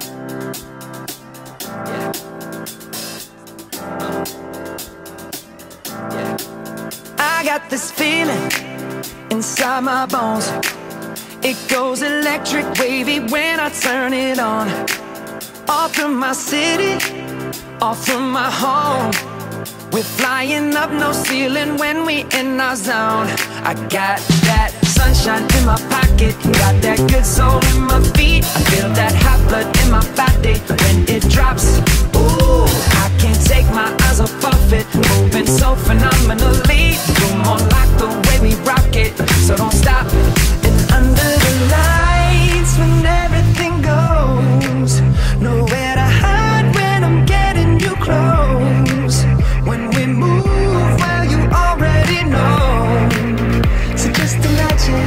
I got this feeling inside my bones. It goes electric wavy when I turn it on. Off from my city, off from my home. We're flying up, no ceiling when we in our zone. I got that sunshine in my pocket, got that good soul in my feet. I feel that hot blood in my body when it drops. Ooh, I can't take my eyes off of it, moving so phenomenally. You're more like the way we rock it, so don't stop. And under the lights when everything goes, nowhere to hide when I'm getting you close. When we move, well, you already know. So just imagine.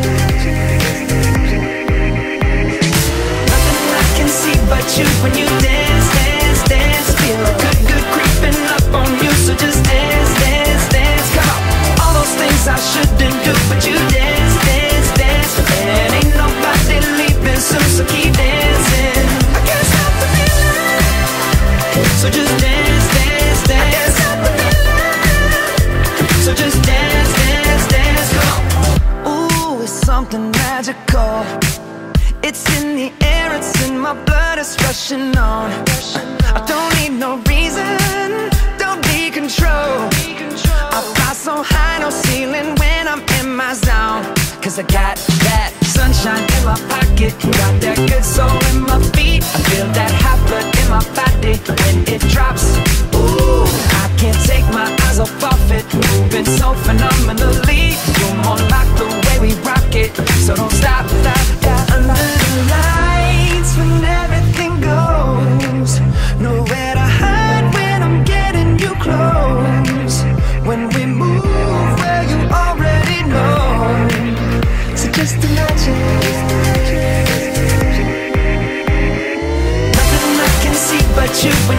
Nothing I can see but you when you dance, dance, dance. Feel good, good creeping up on you. So just dance, dance, dance. Come on. All those things I shouldn't do, but you dance, dance, dance. And ain't nobody leaving soon, so keep dancing. I can't stop the feeling. So just dance, dance, dance. I can't stop the feeling. So just dance, dance, dance. Come on. Ooh, it's something magical. It's in the air, it's in my blood, it's rushing on. I don't need no reason, don't need control. I fly so high, no ceiling when I'm in my zone. Cause I got that sunshine in my pocket, got that good soul in my feet. I feel that hot blood in my body when it drops. Ooh, I can't take my eyes off of it, moving so phenomenally. You're more like the way we rock it, so don't stop, stop, stop. Under the lights when everything goes, nowhere to hide when I'm getting you close. When we move, well, you already know. So just imagine. Nothing I can see but you.